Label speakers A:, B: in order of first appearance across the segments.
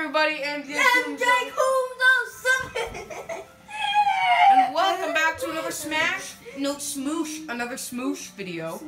A: everybody,
B: MJ
A: and welcome back to another another Smoosh video.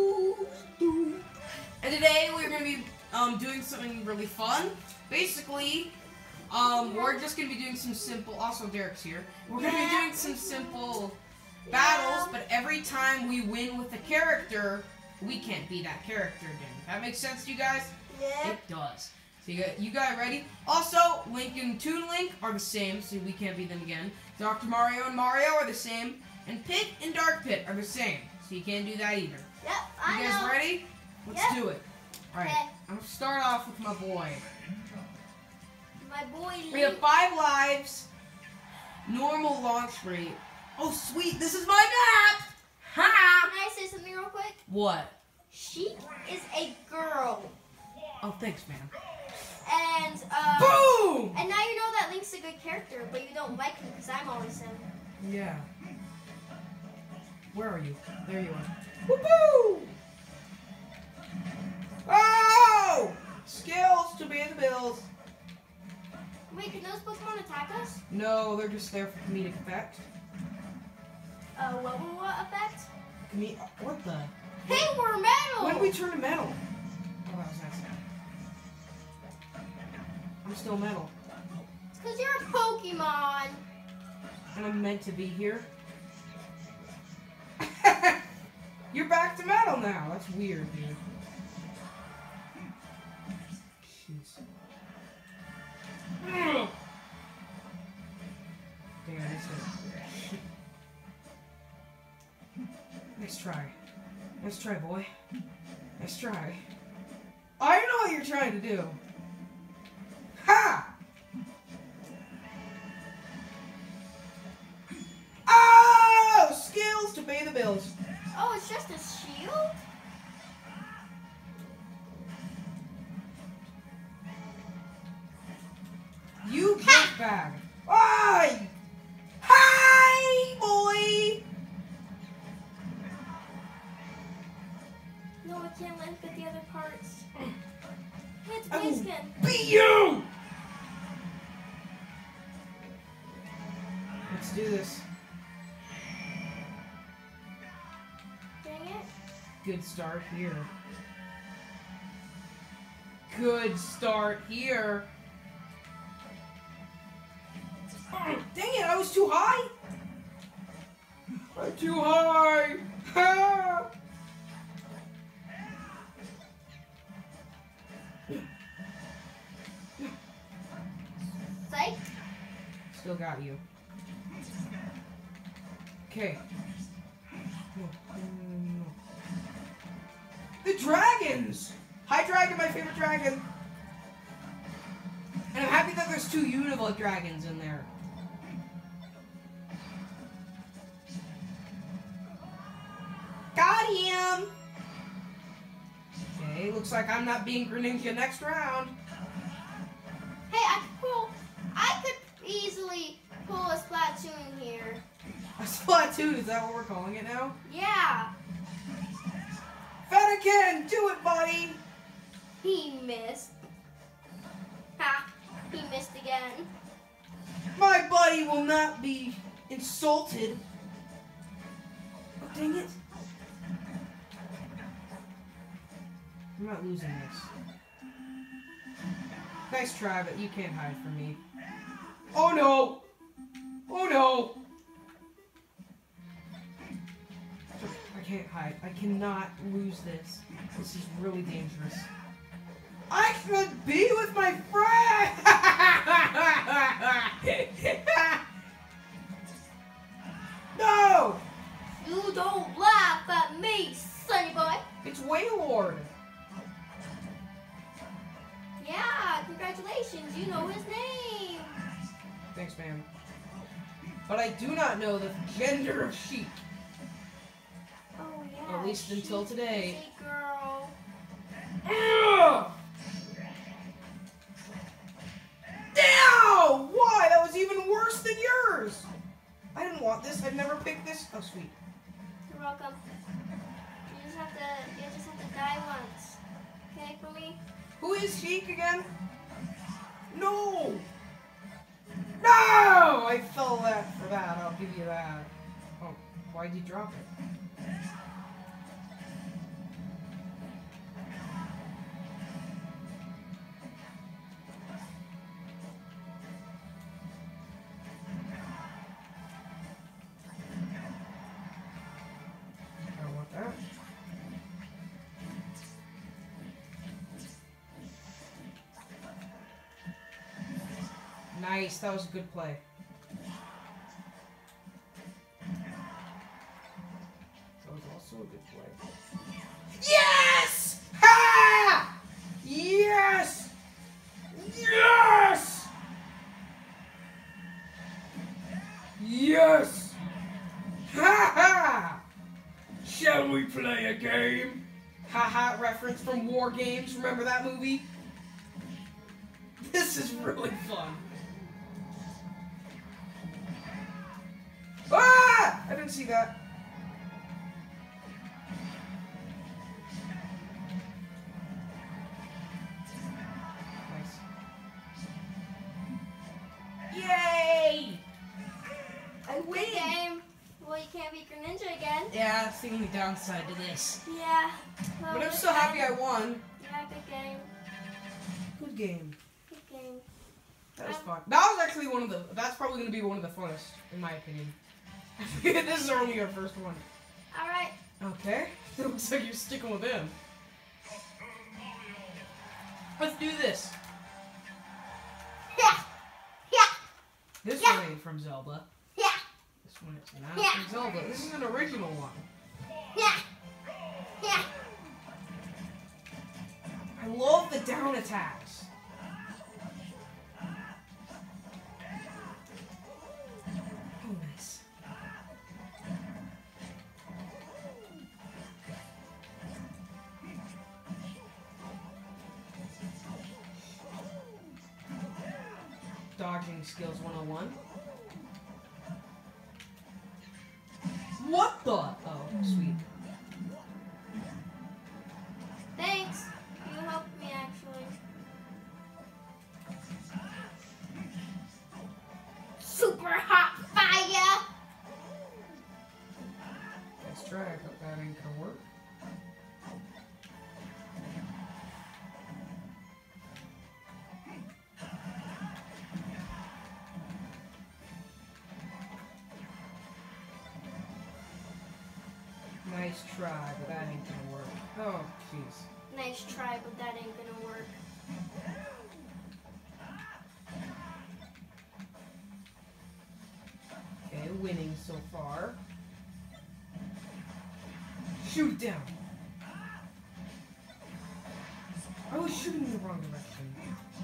A: And today we're gonna be doing something really fun. Basically, we're just gonna be doing some simple. Also, Derek's here. We're gonna be doing some simple battles, but every time we win with a character, we can't be that character again. That makes sense to you guys?
B: Yeah.
A: It does. So you guys ready? Also, Link and Toon Link are the same, so we can't beat them again. Dr. Mario and Mario are the same, and Pit and Dark Pit are the same, so you can't do that either.
B: Yep,
A: You guys ready? Let's do it. Alright,
B: Okay.
A: I'm gonna start off with my boy.
B: My boy Link.
A: We have 5 lives, normal launch rate. Oh sweet, this is my map! Ha!
B: Can I say something real quick?
A: What?
B: She is a girl.
A: Oh, thanks, man.
B: And,
A: Boom!
B: And now you know that Link's a good character, but you don't like him because I'm always him.
A: Yeah. Where are you? There you are. Woo-hoo! Oh! Skills to pay the bills.
B: Wait, can those Pokemon attack us?
A: No, they're just there for comedic effect.
B: What effect?
A: What the?
B: Hey, we're metal!
A: When did we turn to metal? Oh, that was nice. I'm still metal.
B: It's because you're a Pokemon.
A: And I'm meant to be here. You're back to metal now. That's weird, dude. Jeez. Damn, that's it. Nice try. Nice try, boy. Nice try. I know what you're trying to do. Ha! Oh! Skills to pay the bills.
B: Oh, it's just a shield?
A: You get bag. Hi! Hi, boy!
B: No, I can't link with the other parts. It's
A: I will
B: Blaziken.
A: beat you! Let's do this.
B: Dang it.
A: Good start here. Good start here. Oh, dang it, I was too high. I'm too high. Ah.
B: Psych.
A: Still got you. Okay. The dragons! Hydreigon, my favorite dragon. And I'm happy that there's 2 Univore dragons in there. Got him! Okay, looks like I'm not being Greninja next round.
B: Hey, I could easily pull a Splatoon here.
A: A Splatoon, is that what we're calling it now?
B: Yeah.
A: Fennekin, do it, buddy!
B: He missed. Ha. He missed again.
A: My buddy will not be insulted. Oh, dang it. I'm not losing this. Nice try, but you can't hide from me. Oh no! Oh no! I can't hide. I cannot lose this. This is really dangerous. I should be with my friend! No!
B: You don't laugh at me, sonny boy.
A: It's Wailord.
B: Yeah, congratulations. You know his name.
A: Thanks, man. But I do not know the gender of sheep.
B: Oh, yeah.
A: At least until
B: she's
A: today.
B: a girl.
A: Ugh! Ow! Why? That was even worse than yours! I didn't want this. I'd never picked this. Oh, sweet.
B: You're welcome. You just have to die once. Okay, for me?
A: Who is Sheik again? No! know, I fell that for that. I'll give you that. Oh, why'd you drop it? I don't want that. Nice, that was a good play. That was also a good play. Yes! Ha! Yes! Yes! Yes! Ha ha! Shall we play a game? Ha ha, reference from War Games. Remember that movie? This is really fun. Ah! I didn't see that. Nice. Yay! I win!
B: Good game. Well, you can't beat Greninja again.
A: Yeah, that's the only downside to this.
B: Yeah. Well,
A: But I'm
B: this
A: so happy I
B: time-
A: won.
B: Yeah, good game.
A: Good game.
B: Good game.
A: That was fun. That was actually one of the. That's probably going to be one of the funnest, in my opinion. This is only our first one.
B: All right.
A: Okay. It looks like you're sticking with him. Let's do this.
B: Yeah. Yeah.
A: This
B: Yeah.
A: one ain't from Zelda.
B: Yeah.
A: This one is not
B: Yeah.
A: from Zelda. This is an original one.
B: Yeah. Yeah.
A: I love the down attacks. Oh, nice. Dodging skills 101. What the? Oh, sweet.
B: Thanks. You helped me actually. Super hot fire.
A: Let's try. I thought that ain't gonna work. Nice try, but that ain't gonna work. Oh, jeez.
B: Nice try, but that ain't gonna work.
A: Okay, winning so far. Shoot down. I was shooting in the wrong direction.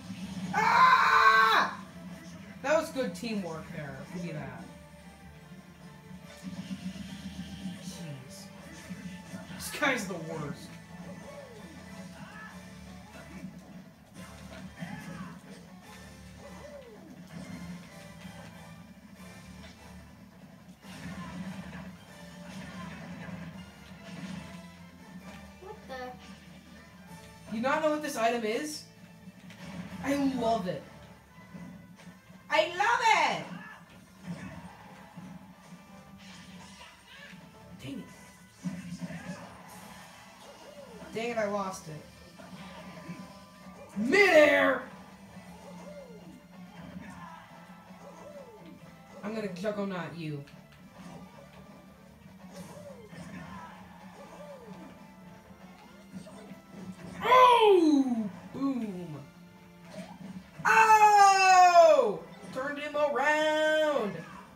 A: Ah! That was good teamwork there. Give you that. Jeez. This guy's the worst.
B: What the?
A: You not know what this item is? I love it. I love it! Dang it. Dang it, I lost it. Midair! I'm gonna juggernaut you. Oh! Boom! Oh! Turned him around!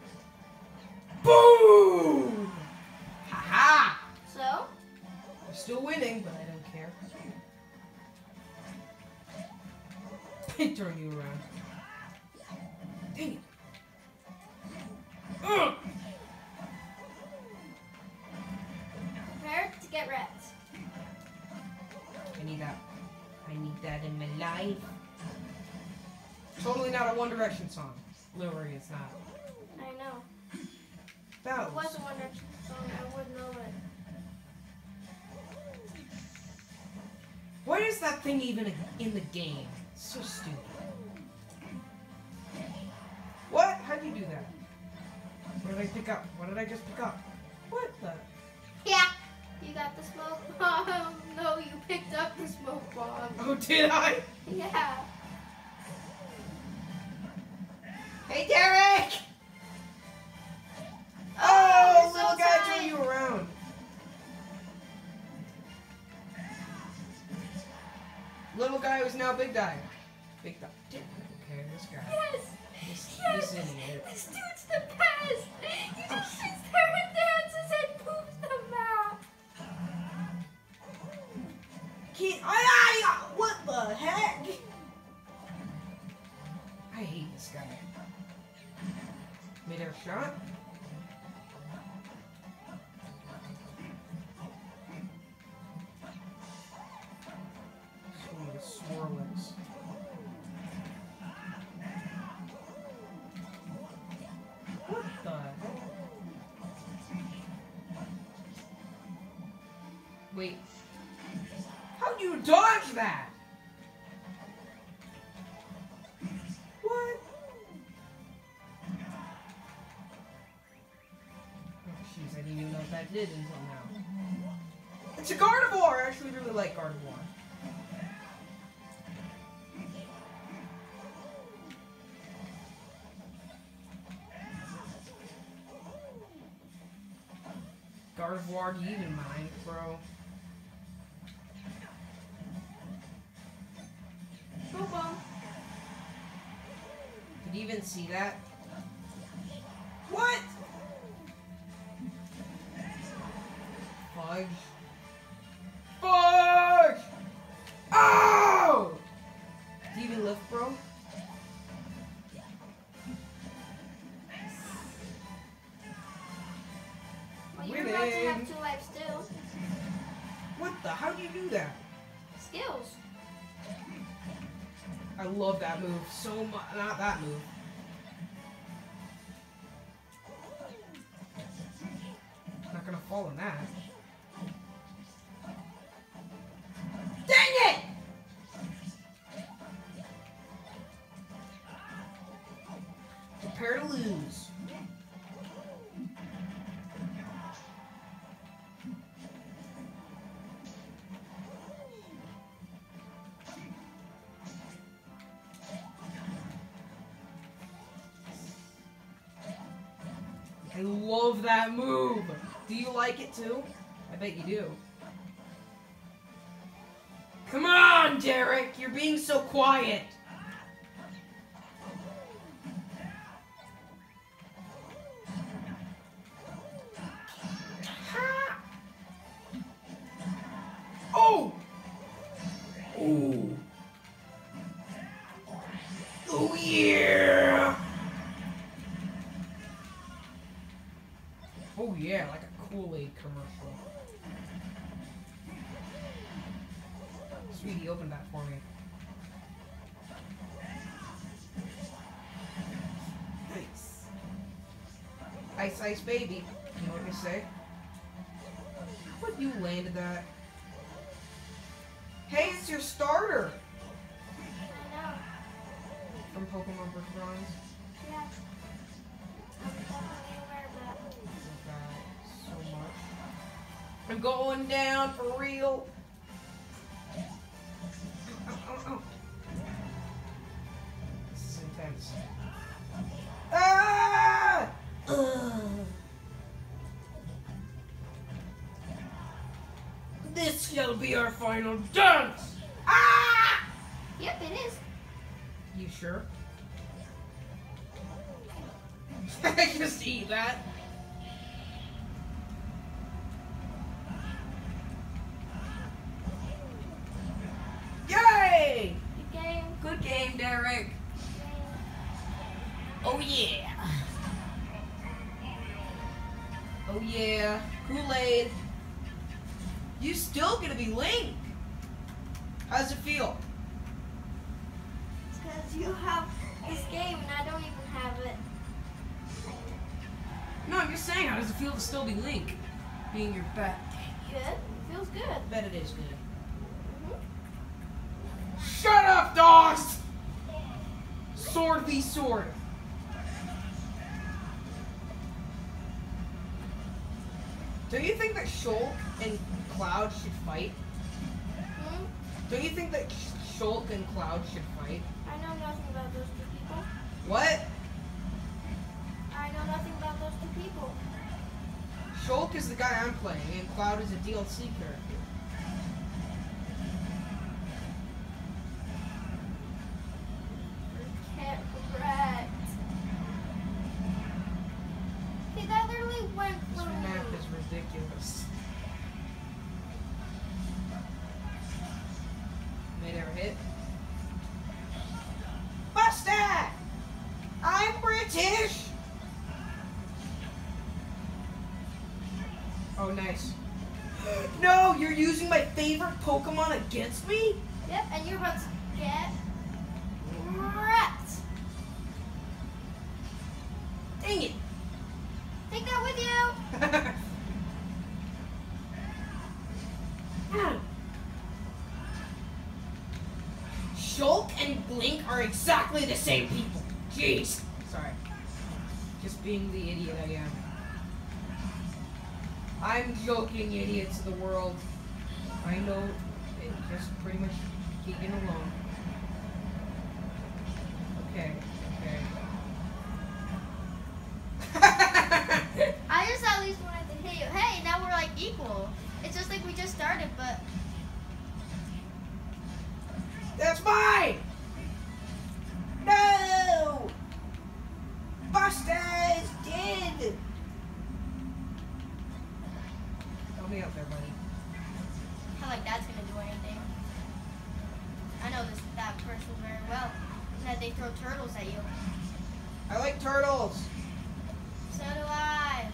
A: Boom! Ha-ha!
B: So?
A: I'm still winning, but I don't care. Turn you around. Dang it. Ugh!
B: Prepare to get wrecked.
A: I need that. I need that in my life. Totally not a One Direction song. Literally, it's not.
B: I know.
A: That
B: If it was a One Direction song, I would know it.
A: Why is that thing even in the game? It's so stupid. What? How'd you do that? What did I pick up? What did I just pick up? What the?
B: Yeah. You got the smoke bomb. No, you picked up the smoke bomb.
A: Oh, did I?
B: Yeah.
A: Hey, Derek!
B: Oh,
A: Oh, little guy threw you around. Little guy who's now big guy. Big guy. Okay, this guy.
B: Yes.
A: This idiot.
B: This dude's the best. He just sits there and dances and poops the map.
A: What the heck? I hate this guy. Mid-air shot. Oh, the swirlings. What the heck? Wait. How'd you dodge that? What? Oh, jeez, I didn't even know what that did until now. It's a Gardevoir! I actually really like Gardevoir. Gardevoir, do you even mind, bro? Did you even see that? What? Fudge. Fudge! Oh! Did you even lift, bro?
B: Well, you're about to have 2 lives too.
A: What the? How do you do that?
B: Skills.
A: I love that move so much. Not that move. Not gonna fall in that. Dang it! Prepare to lose. I love that move. Do you like it too? I bet you do. Come on, Derek. You're being so quiet. Oh! Oh! Oh yeah! Oh yeah, like a Kool-Aid commercial. Sweetie, open that for me. Nice. Ice Ice Baby. You know what I say? How would you landed that? Hey, it's your starter!
B: I know.
A: From Pokemon vs. Bronze.
B: Yeah. I'm definitely aware of that.
A: Love that so much. I'm going down for real. Oh. This is intense. Ah! This shall be our final dance! Ah!
B: Yep, it is.
A: You sure? I just eat that. Yay!
B: Good game.
A: Good game, Derek. Oh yeah. Oh yeah. Kool-Aid. You still gonna be Link. How does it feel?
B: It's because you have this game and I don't even have it.
A: No, I'm just saying, how does it feel to still be Link? Being your pet.
B: Good. Feels good.
A: I bet it is good.
B: Mhm.
A: Shut up, dogs! Sword v sword. Do you think that Shulk and Cloud should fight?
B: Hmm?
A: Do you think that Shulk and Cloud should fight?
B: I know nothing about those two people.
A: What?
B: I know nothing about those two people.
A: Shulk is the guy I'm playing, and Cloud is a DLC character.
B: Correct. See, that literally went
A: This
B: through.
A: map is ridiculous. Mid-air hit. Buster! I'm British! Oh, nice. No, you're using my favorite Pokemon against me?
B: Yep, and you're about to get wrecked.
A: Dang it.
B: Take that with you.
A: Shulk and Blink are exactly the same people. Jeez. Sorry. Just being the idiot I am. I'm joking, idiots of the world. I know it just pretty much keeping alone. Okay, okay.
B: I just at least wanted to hit you. Hey, now we're like equal. It's just like we just started, but
A: That's mine! No! Buster's dead! Help me out there, buddy.
B: I like that's gonna do anything. I know that person very well. That they throw turtles at you.
A: I like turtles.
B: So do I.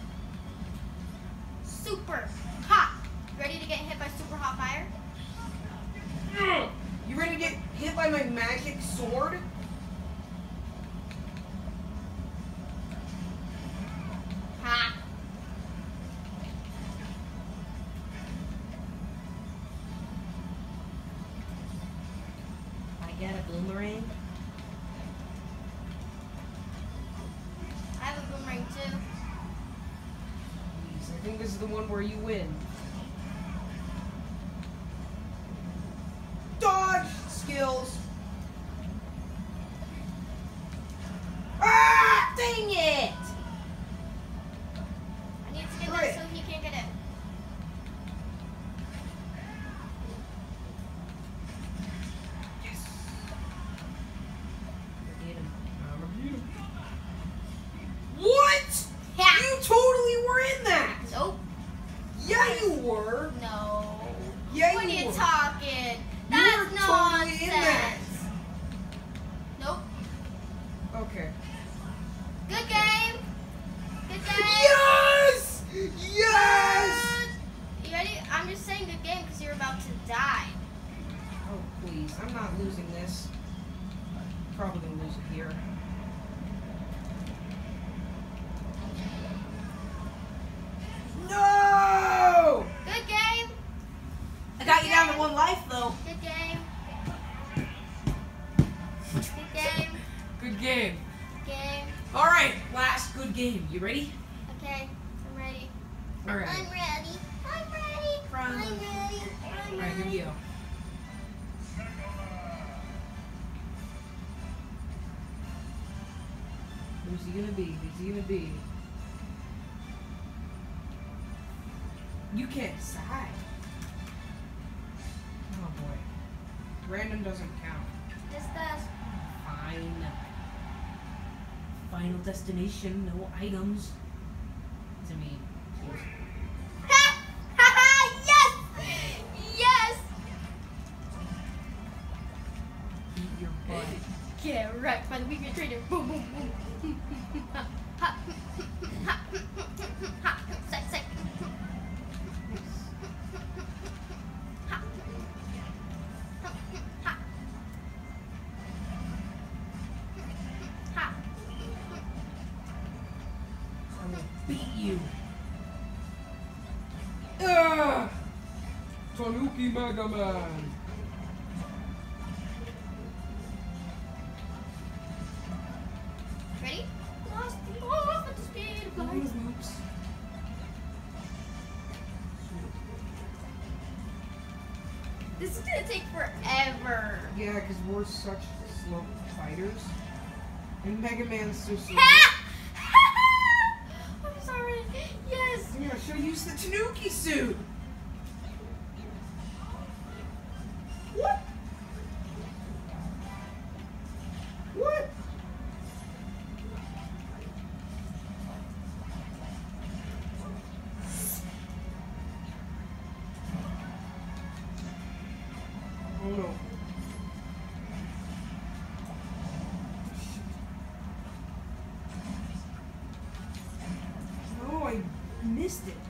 B: Super hot. Ready to get hit by super hot fire?
A: You ready to get hit by my magic sword?
B: Ha.
A: I got a boomerang.
B: I have a boomerang too.
A: I think this is the one where you win. Dodge skills. Ah! Dang it!
B: I need to get
A: Right.
B: this so he can't get it.
A: Yes. Get him. I'm you. What?
B: Yeah.
A: You totally were in that.
B: Nope.
A: Yeah, you were.
B: No.
A: Yeah,
B: What are
A: you
B: you
A: were.
B: talking?
A: You
B: That's
A: were totally in that.
B: nonsense. Nope.
A: Okay.
B: Good game. Good game.
A: Yes! Yes!
B: Good. You ready? I'm just saying good game because you're about to die.
A: Oh, please. I'm not losing this. Probably gonna lose it here. No!
B: Good game.
A: I got you down to one life, though.
B: Good game. Good game.
A: Good game.
B: Game.
A: All right, last good game. You ready?
B: Okay. I'm ready.
A: All right.
B: I'm ready. I'm ready. I'm ready. I'm
A: All right, here we
B: ready.
A: go. Who's he gonna be? Who's he gonna be? You can't decide. Oh boy. Random doesn't count.
B: This does.
A: Fine. Final destination, no items. To me.
B: Ha! Ha ha! Yes! Yes!
A: Eat your butt.
B: Get wrecked by the weekend trader. Boom, boom, boom. Ha, ha, ha, ha, sick, sick. Ha, ha, ha.
A: I will beat you. Ugh! Tanuki Mega Man.
B: Ready? Lost the speed of light.
A: Oops.
B: This is gonna take forever.
A: Yeah, because we're such slow fighters. And Mega Man's so slow.
B: I'm sorry. Yes.
A: Yeah, should use the Tanuki suit. What? What? Oh no. No, I missed it.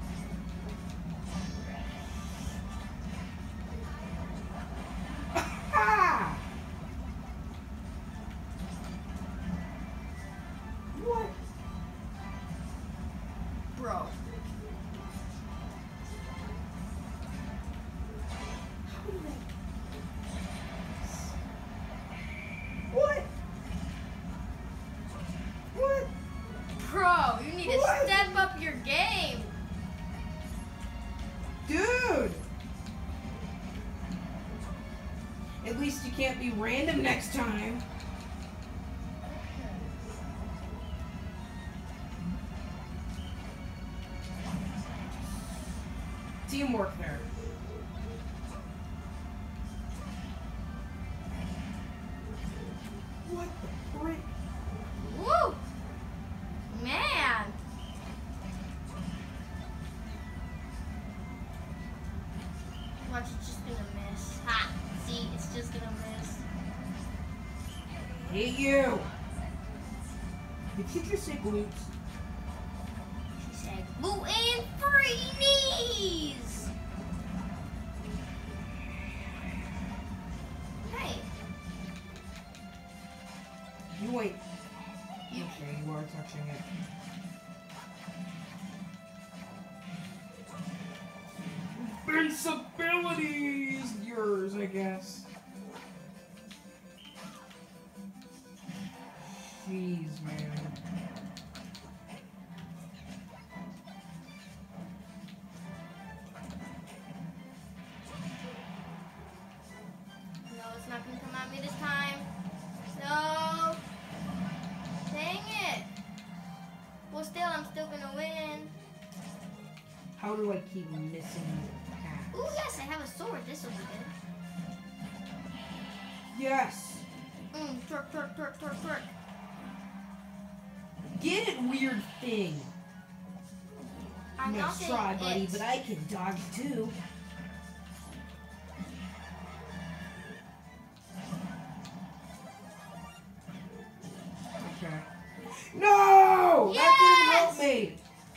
A: Ah! What?
B: Bro.
A: What? What?
B: Bro, you need to
A: What?
B: step up your game.
A: Dude! At least you can't be random next time. Teamwork there. What the frick?
B: Woo! Man. Watch, it's just gonna miss. Ha! See, it's just gonna miss.
A: Hate you! Did you just say glutes?
B: She said, gluten-free knees! Hey,
A: You ain't. Okay, you are touching it. Invincibility is yours, I guess. Jeez, man.
B: no, it's not gonna come at me this time. No! Dang it! Well, still, I'm still gonna win.
A: How do I keep missing paths?
B: Ooh, yes, I have a sword. This will be good.
A: Yes!
B: Twerk, twerk, twerk, twerk, twerk.
A: Get it, weird thing!
B: I'm not
A: Nice
B: saying
A: try, buddy,
B: it.
A: but I can dodge too. Okay. No! That didn't help me!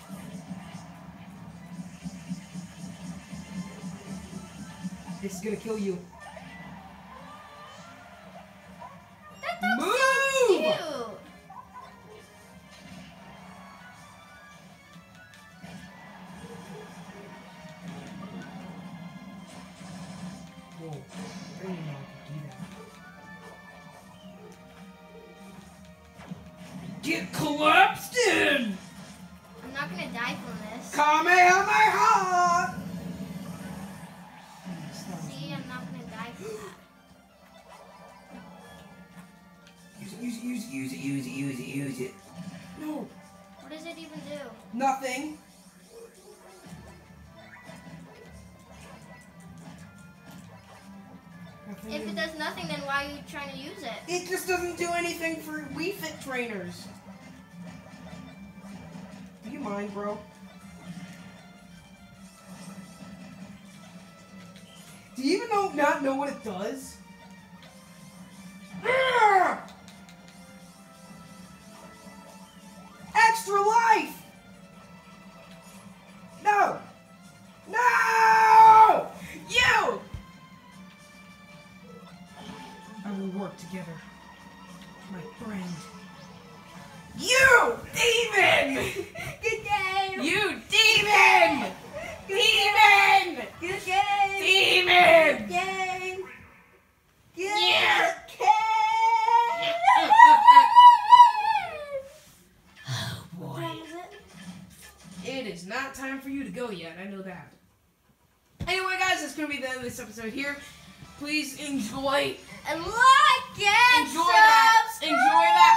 A: This is gonna kill you.
B: That dog's so
A: Move!
B: cute.
A: Whoa. I didn't even know I could do that. Get collapsed in!
B: I'm not gonna die from this.
A: Kamehameha!
B: See, I'm not gonna die from that.
A: Use it. No,
B: What does it even do?
A: nothing. Nothing.
B: If it does nothing, then why are you trying to use it?
A: It just doesn't do anything for Wii Fit trainers. Do you mind, bro? Do you even not know what it does? Urgh! Extra life! No! No! You! I will work together. My friend. You! Demon!
B: Good game!
A: You demon! Demon!
B: Good game!
A: Demon!
B: Game!
A: Yeah! Oh
B: What time is it?
A: It is not time for you to go yet, I know that. Anyway, guys, that's going to be the end of this episode here. Please enjoy.
B: And like and
A: Enjoy that. Enjoy that